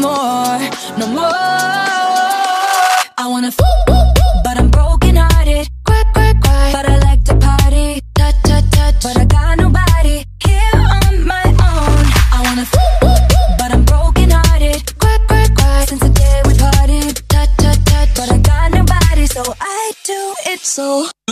more, no more. I wanna but I'm broken hearted. Cry, cry, cry, but I like to party. Touch, touch, touch, but I got nobody here on my own. I wanna but I'm broken hearted. Cry, cry, cry, since the day we parted. Touch, touch, touch, but I got nobody, so I do it so